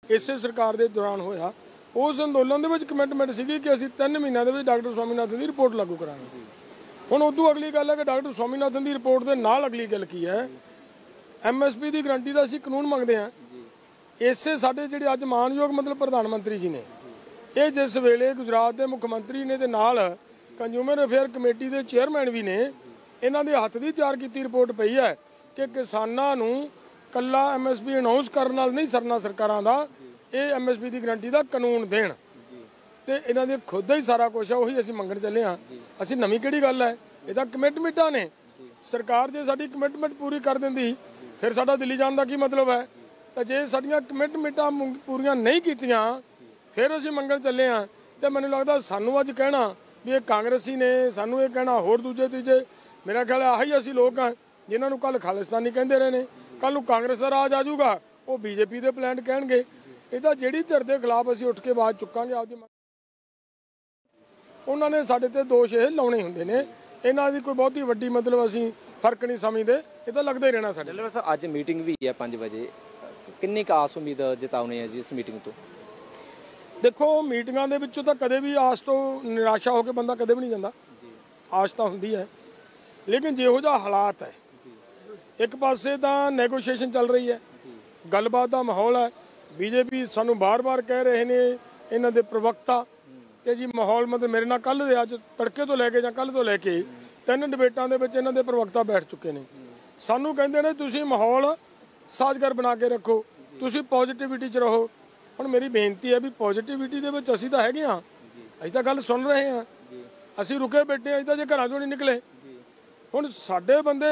ਇਸੇ ਸਰਕਾਰ ਦੇ ਦੌਰਾਨ ਹੋਇਆ। उस अंदोलन के कमिटमेंट सी कि असीं 3 महीनों के डॉक्टर स्वामीनाथन की रिपोर्ट लागू करांगे। हुण उदों अगली गल है कि डॉक्टर स्वामीनाथन की रिपोर्ट के नाल अगली गल की है, MSP की गारंटी का असीं कानून मंगते हैं। इसे साडे जिहड़े अज मानयोग मतलब प्रधानमंत्री जी ने ये जिस वेले गुजरात के मुख्यमंत्री ने ते नाल कंज्यूमर अफेयर कमेटी के चेयरमैन भी ने, इन्हां दे हत्थ दी तैयार कीती रिपोर्ट पई है कि किसानां नूं कल्ला MSP अनाउंस करन नाल नहीं सरना सरकारां दा, ये MSP की गारंटी का कानून देण ते इन्हां दे खुद ही सारा कुछ है, उही असीं मंगण चले हाँ। असीं नवीं किहड़ी गल है, ये तां कमिटमेंटां ने। सरकार जे साडी कमिटमेंट पूरी कर दिंदी फिर साडा दिल्ली जाण दा की मतलब है। तो जे साडीआं कमिटमेंटां पूरीआं नहीं कीतीआं फिर असीं मंगण चले हाँ। तो मैनूं लगदा सानूं अज कहना भी ये कांग्रेसी ने, सानूं ये कहना होर दूजे तीजे, मेरा ख्याल आही असीं लोग हाँ जिन्हां नूं कल खालिस्तानी कहंदे रहे ने, कल नूं कांग्रेस दा राज आ जाऊगा, वो BJP दे प्लान कहणगे। ਇਹਦਾ ਜਿਹੜੀ ਧਿਰ ਦੇ ਖਿਲਾਫ ਅਸੀਂ ਉੱਠ ਕੇ ਆਵਾਜ਼ ਚੁੱਕਾਂਗੇ ਆਪਦੀ ਉਹਨਾਂ ਨੇ ਸਾਡੇ ਤੇ ਦੋਸ਼ ਇਹ ਲਾਉਣੇ ਹੁੰਦੇ ਨੇ। ਇਹਨਾਂ ਦੀ ਕੋਈ ਬਹੁਤੀ ਵੱਡੀ ਮਤਲਬ ਅਸੀਂ ਫਰਕ ਨਹੀਂ ਸਮਝਦੇ, ਇਹ ਤਾਂ ਲੱਗਦਾ ਹੀ ਰਹਿਣਾ ਸਾਡੇ। ਡੱਲੇਵਾਲ ਸਾਹਿਬ ਅੱਜ ਮੀਟਿੰਗ ਵੀ ਹੈ 5 ਵਜੇ, ਕਿੰਨੀ ਕੁ ਆਸ ਉਮੀਦ ਜਤਾਉਣੀ ਹੈ ਜੀ ਇਸ ਮੀਟਿੰਗ ਤੋਂ? ਦੇਖੋ ਮੀਟਿੰਗਾਂ ਦੇ ਵਿੱਚੋਂ ਤਾਂ ਕਦੇ ਵੀ ਆਸ ਤੋਂ ਨਿਰਾਸ਼ਾ ਹੋ ਕੇ ਬੰਦਾ ਕਦੇ ਵੀ ਨਹੀਂ ਜਾਂਦਾ, ਆਸ ਤਾਂ ਹੁੰਦੀ ਹੈ। ਲੇਕਿਨ ਜਿਹੋ ਜਿਹਾ ਹਾਲਾਤ ਹੈ, ਇੱਕ ਪਾਸੇ ਤਾਂ ਨੈਗੋਸ਼ੀਏਸ਼ਨ ਚੱਲ ਰਹੀ ਹੈ, ਗੱਲਬਾਤ ਦਾ ਮਾਹੌਲ ਹੈ। BJP सानू बार बार कह रहे हैं इन्हां दे प्रवक्ता कि जी माहौल मतलब मेरे नाल कल दे अज तड़के तो लैके जां कल तो लैके 3 डिबेटां दे विच इन्हां दे प्रवक्ता बैठ चुके ने। सानू कहंदे ने तुसीं माहौल साजगार बना के रखो, तुसीं पॉजिटिविटी च रहो। हुण मेरी बेनती है भी पॉजिटिविटी दे विच असीं तां हैगे हां, असीं तां गल सुन रहे हां, असीं रुके बैठे असीं तां जे घरां चों नहीं निकले। हुण साडे बंदे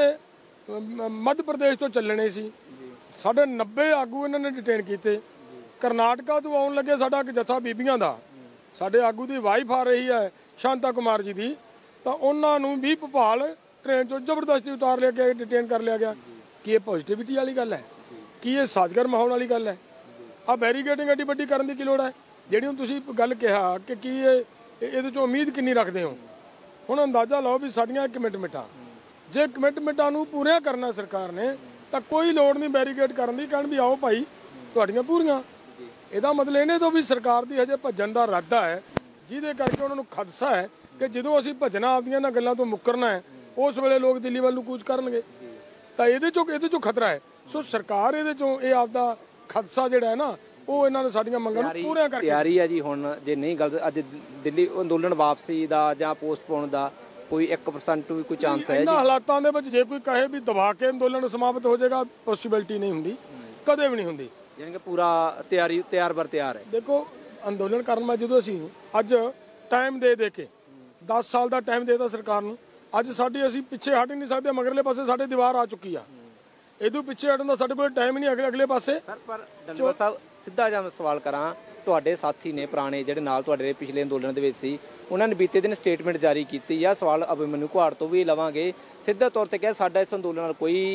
मध्य प्रदेश तो चलने सी, साडे 90 आगू इन्हां ने डिटेन कीते। करनाटका तो आउण लगे साडा एक जत्था बीबियां दा, साडे आगू की वाइफ आ रही है शांता कुमार जी की, तो उन्हां नूं भी भोपाल ट्रेन चो जबरदस्ती उतार लिया गया, डिटेन कर लिया गया। कि ये पॉजिटिविटी वाली गल है? कि ये साजगार माहौल वाली गल है? आ बैरीगेडिंग एडी वड्डी करन दी की लोड़ है? जिहड़ी हुण तुसीं गल कहा कि की इहदे चों उम्मीद किन्नी रखदे हो? हुण अंदाजा लाओ भी साडीआं कमिटमेंटां, जे कमिटमेंटां नूं पूरियां करना सरकार ने तो कोई लोड़ नहीं बैरीगेड करन दी, कहण भी आओ भाई तुहाडीआं पूरियां। ਇਹਦਾ ਮਤਲਬ ਇਹਨੇ ਤੋਂ ਵੀ ਸਰਕਾਰ ਦੀ ਹਜੇ ਭੱਜਣ ਦਾ ਇਰਾਦਾ ਹੈ, ਜਿਹਦੇ ਕਰਕੇ ਉਹਨਾਂ ਨੂੰ ਖਦਸ਼ਾ ਹੈ ਕਿ ਜਦੋਂ ਅਸੀਂ ਭੱਜਣਾ ਆਪਦੀਆਂ ਇਹਨਾਂ ਗੱਲਾਂ ਤੋਂ ਮੁੱਕਰਨਾ ਹੈ ਉਸ ਵੇਲੇ ਲੋਕ ਦਿੱਲੀ ਵੱਲ ਨੂੰ ਕੂਚ ਕਰਨਗੇ। ਤਾਂ ਇਹਦੇ ਚੋਂ ਖਤਰਾ ਹੈ। ਸੋ ਸਰਕਾਰ ਇਹਦੇ ਚੋਂ ਇਹ ਆਪਦਾ ਖਦਸ਼ਾ ਜਿਹੜਾ ਹੈ ਨਾ ਉਹ ਇਹਨਾਂ ਨੇ ਸਾਡੀਆਂ ਮੰਗਾਂ ਨੂੰ ਪੂਰੀਆਂ ਕਰਕੇ ਤਿਆਰੀ ਹੈ ਜੀ। ਹੁਣ ਜੇ ਨਹੀਂ ਗੱਲ ਅੱਜ ਦਿੱਲੀ ਅੰਦੋਲਨ ਵਾਪਸੀ ਦਾ ਜਾਂ ਪੋਸਟਪੋਨ ਦਾ ਕੋਈ 1% ਵੀ ਕੋਈ ਚਾਂਸ ਹੈ ਜੀ? ਇਹਨਾਂ ਹਾਲਾਤਾਂ ਦੇ ਵਿੱਚ ਜੇ ਕੋਈ ਕਹੇ ਵੀ ਦਬਾ ਕੇ ਅੰਦੋਲਨ ਸਮਾਪਤ ਹੋ ਜਾਏਗਾ, ਪੋਸੀਬਿਲਿਟੀ ਨਹੀਂ ਹੁੰਦੀ, ਕਦੇ ਵੀ ਨਹੀਂ ਹੁੰਦੀ। यानी कि पूरा ਤਿਆਰ ਬਰ ਤਿਆਰ है। देखो अंदोलन करन में जो असीं अज टाइम दे के 10 साल का टाइम देता सरकार नूं, अज साडी असीं पिछे हट नहीं सकते, मगरले पासे साडे दीवार आ चुकी आ, इदों पिछे हटण दा साडे कोल टाइम नहीं। अगले पासे पर डल्लेवाल साहब सीधा जिहा सवाल करां, ਤੁਹਾਡੇ ਸਾਥੀ ਨੇ ਪੁਰਾਣੇ ਜਿਹੜੇ ਨਾਲ ਤੁਹਾਡੇ ਪਿਛਲੇ ਅੰਦੋਲਨ ਦੇ ਵਿੱਚ ਸੀ, ਉਹਨਾਂ ਨੇ ਬੀਤੇ ਦਿਨ ਸਟੇਟਮੈਂਟ ਜਾਰੀ ਕੀਤੀ ਆ। ਸਵਾਲ ਅਭਿਮਨੂ ਘਾੜ ਤੋਂ ਵੀ ਲਵਾਂਗੇ, ਸਿੱਧਾ ਤੌਰ ਤੇ ਕਿਹਾ ਸਾਡਾ ਇਸ ਅੰਦੋਲਨ ਨਾਲ ਕੋਈ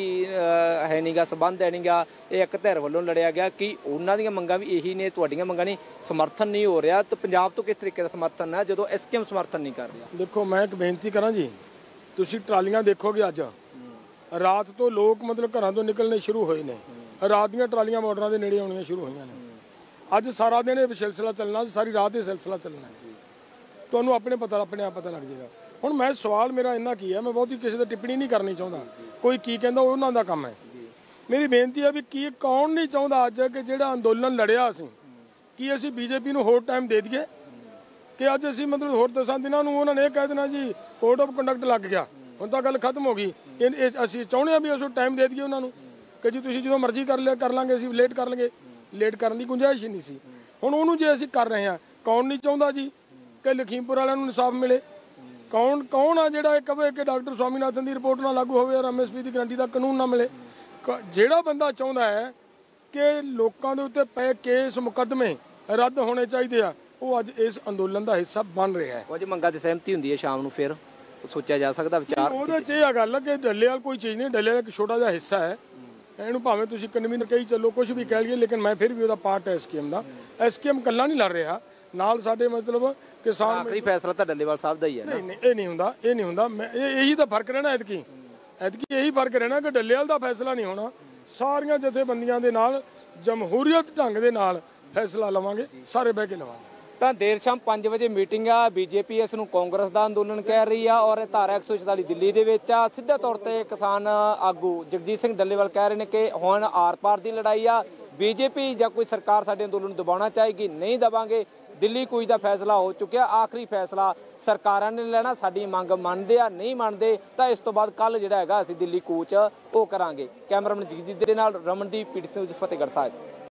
ਹੈ ਨਹੀਂਗਾ, ਸੰਬੰਧ ਹੈ ਨਹੀਂਗਾ, ਇਹ ਇੱਕ ਧਿਰ ਵੱਲੋਂ ਲੜਿਆ ਗਿਆ। ਕਿ ਉਹਨਾਂ ਦੀਆਂ ਮੰਗਾਂ ਵੀ ਇਹੀ ਨੇ, ਤੁਹਾਡੀਆਂ ਮੰਗਾਂ ਨਹੀਂ, ਸਮਰਥਨ ਨਹੀਂ ਹੋ ਰਿਹਾ? ਤਾਂ ਪੰਜਾਬ ਤੋਂ ਕਿਸ ਤਰੀਕੇ ਦਾ ਸਮਰਥਨ ਹੈ ਜਦੋਂ SKM ਸਮਰਥਨ ਨਹੀਂ ਕਰ ਰਿਹਾ? ਦੇਖੋ ਮੈਂ ਇੱਕ ਬੇਨਤੀ ਕਰਾਂ ਜੀ, ਤੁਸੀਂ ਟਰਾਲੀਆਂ ਦੇਖੋਗੇ ਅੱਜ ਰਾਤ ਤੋਂ ਲੋਕ ਮਤਲਬ ਘਰਾਂ ਤੋਂ ਨਿਕਲਣੇ ਸ਼ੁਰੂ ਹੋਏ ਨੇ, ਰਾਤ ਦੀਆਂ ਟਰਾਲੀਆਂ ਬਾਰਡਰਾਂ ਦੇ ਨੇੜੇ ਆਉਣੀਆਂ ਸ਼ੁਰੂ ਹੋਈਆਂ ਨੇ। ਅੱਜ ਸਾਰਾ ਦਿਨ ਇਹ ਸਿਲਸਿਲਾ ਚੱਲਣਾ, ਸਾਰੀ ਰਾਤ ਇਹ ਸਿਲਸਿਲਾ ਚੱਲਣਾ, ਤੁਹਾਨੂੰ ਆਪਣੇ ਆਪ ਪਤਾ ਲੱਗ ਜਾਏਗਾ। ਹੁਣ ਮੈਂ ਸਵਾਲ ਮੇਰਾ ਇੰਨਾ ਕੀ ਹੈ, ਮੈਂ ਬਹੁਤੀ ਕਿਸੇ ਦੀ ਟਿੱਪਣੀ ਨਹੀਂ ਕਰਨੀ ਚਾਹੁੰਦਾ, ਕੋਈ ਕੀ ਕਹਿੰਦਾ ਉਹਨਾਂ ਦਾ ਕੰਮ ਹੈ। ਮੇਰੀ ਬੇਨਤੀ ਹੈ ਵੀ ਕੀ ਕੌਣ ਨਹੀਂ ਚਾਹੁੰਦਾ ਅੱਜ ਕਿ ਜਿਹੜਾ ਅੰਦੋਲਨ ਲੜਿਆ ਅਸੀਂ, ਕੀ ਅਸੀਂ BJP ਨੂੰ ਹੋਰ ਟਾਈਮ ਦੇ ਦਈਏ? ਕਿ ਅੱਜ ਅਸੀਂ ਮਤਲਬ ਹੋਰ 10 ਦਿਨਾਂ ਨੂੰ ਉਹਨਾਂ ਨੇ ਇਹ ਕਹਿ ਦੇਣਾ ਜੀ ਕੋਡ ਆਫ ਕੰਡਕਟ ਲੱਗ ਗਿਆ, ਹੁਣ ਤਾਂ ਗੱਲ ਖਤਮ ਹੋ ਗਈ। ਅਸੀਂ ਚਾਹੁੰਦੇ ਹਾਂ ਵੀ ਅਸੀਂ ਟਾਈਮ ਦੇ ਦਈਏ ਉਹਨਾਂ ਨੂੰ ਕਿ ਜੀ ਤੁਸੀਂ ਜਦੋਂ ਮਰਜ਼ੀ ਕਰ ਲਾਂਗੇ, ਅਸੀਂ ਲੇਟ ਕਰ ਲਾਂਗੇ। ਲੇਟ ਕਰਨ ਦੀ ਗੁੰਜਾਇਸ਼ ਹੀ ਨਹੀਂ ਸੀ। ਹੁਣ ਉਹਨੂੰ ਜੇ ਅਸੀਂ ਕਰ ਰਹੇ ਹਾਂ, ਕੌਣ ਨਹੀਂ ਚਾਹੁੰਦਾ ਜੀ ਕਿ ਲਖੀਮਪੁਰ ਵਾਲਿਆਂ ਨੂੰ ਇਨਸਾਫ ਮਿਲੇ? ਕੌਣ ਆ ਜਿਹੜਾ ਇਹ ਕਹੇ ਕਿ ਡਾਕਟਰ ਸਵਾਮੀਨਾਥਨ ਦੀ ਰਿਪੋਰਟ ਨਾ ਲਾਗੂ ਹੋਵੇ ਔਰ MSP ਦੀ ਗਰੰਟੀ ਦਾ ਕਾਨੂੰਨ ਨਾ ਮਿਲੇ? ਜਿਹੜਾ ਬੰਦਾ ਚਾਹੁੰਦਾ ਹੈ ਕਿ ਲੋਕਾਂ ਦੇ ਉੱਤੇ ਪਏ ਕੇਸ ਮੁਕੱਦਮੇ ਰੱਦ ਹੋਣੇ ਚਾਹੀਦੇ ਆ, ਉਹ ਅੱਜ ਇਸ ਅੰਦੋਲਨ ਦਾ ਹਿੱਸਾ ਬਣ ਰਿਹਾ ਹੈ। ਉਹ ਜੇ ਮੰਗਾਂ ਤੇ ਸਹਿਮਤੀ ਹੁੰਦੀ ਹੈ ਸ਼ਾਮ ਨੂੰ ਫਿਰ ਸੋਚਿਆ ਜਾ ਸਕਦਾ ਵਿਚਾਰ? ਉਹਦੇ 'ਚ ਇਹ ਗੱਲ ਕਿ ਡੱਲੇਵਾਲ ਕੋਈ ਚੀਜ਼ ਨਹੀਂ, ਡੱਲੇਵਾਲ ਇੱਕ ਛੋਟਾ ਜਿਹਾ ਹਿੱਸਾ ਹੈ। ਇਹਨੂੰ ਭਾਵੇਂ ਤੁਸੀਂ ਕਨਵੀਨਰ ਕਹੀ ਚੱਲੋ, ਕੁਝ ਵੀ ਕਹਿ ਲਈਏ, ਲੇਕਿਨ ਮੈਂ ਫਿਰ ਵੀ ਉਹਦਾ ਪਾਰਟ ਹੈ SKM ਦਾ। SKM ਇਕੱਲਾ ਨਹੀਂ ਲੜ ਰਿਹਾ, ਨਾਲ ਸਾਡੇ ਮਤਲਬ ਕਿਸਾਨ। ਆਖਰੀ ਫੈਸਲਾ ਤਾਂ ਡੱਲੇਵਾਲ ਸਾਹਿਬ ਦਾ ਹੀ ਹੈ। ਨਹੀਂ, ਇਹ ਨਹੀਂ ਹੁੰਦਾ। ਮੈਂ ਇਹੀ ਤਾਂ ਫਰਕ ਰਹਿਣਾ ਐਤਕੀ ਇਹੀ ਫਰਕ ਰਹਿਣਾ ਕਿ ਡੱਲੇਵਾਲ ਦਾ ਫੈਸਲਾ ਨਹੀਂ ਹੋਣਾ। ਸਾਰੀਆਂ ਜਥੇਬੰਦੀਆਂ ਦੇ ਨਾਲ ਜਮਹੂਰੀਅਤ ਢੰਗ ਦੇ ਨਾਲ ਫੈਸਲਾ ਲਵਾਂਗੇ, ਸਾਰੇ ਬਹਿ ਕੇ ਲਵਾਂਗੇ। ਤਾਂ ਦੇਰ ਸ਼ਾਮ 5 ਵਜੇ ਮੀਟਿੰਗ ਆ। ਬੀਜੇਪੀ ਇਸ ਨੂੰ ਕਾਂਗਰਸ ਦਾ ਅੰਦੋਲਨ ਕਹਿ ਰਹੀ ਆ ਔਰ ਧਾਰਾ 144 ਦਿੱਲੀ ਦੇ ਵਿੱਚ ਆ। ਸਿੱਧੇ ਤੌਰ ਤੇ ਕਿਸਾਨ ਆਗੂ ਜਗਜੀਤ ਸਿੰਘ ਡੱਲੇਵਾਲ ਕਹਿ ਰਹੇ ਨੇ ਕਿ ਹੁਣ ਆਰ-ਪਾਰ ਦੀ ਲੜਾਈ ਆ। ਬੀਜੇਪੀ ਜਾਂ ਕੋਈ ਸਰਕਾਰ ਸਾਡੇ ਅੰਦੋਲਨ ਨੂੰ ਦਬਾਉਣਾ ਚਾਹੇਗੀ, ਨਹੀਂ ਦਬਾਂਗੇ। ਦਿੱਲੀ ਕੂਚ ਦਾ ਫੈਸਲਾ ਹੋ ਚੁੱਕਿਆ, ਆਖਰੀ ਫੈਸਲਾ ਸਰਕਾਰਾਂ ਨੇ ਲੈਣਾ। ਸਾਡੀ ਮੰਗ ਮੰਨਦੇ ਆ, ਨਹੀਂ ਮੰਨਦੇ ਤਾਂ ਇਸ ਤੋਂ ਬਾਅਦ ਕੱਲ ਜਿਹੜਾ ਹੈਗਾ ਅਸੀਂ ਦਿੱਲੀ ਕੂਚ ਉਹ ਕਰਾਂਗੇ। ਕੈਮਰਾਮੈਨ ਜਗਜੀਤ ਦੇ ਨਾਲ ਰਮਨਦੀਪ, PTC ਨਿਊਜ਼, ਫਤਿਹਗੜ੍ਹ ਸਾਹਿਬ।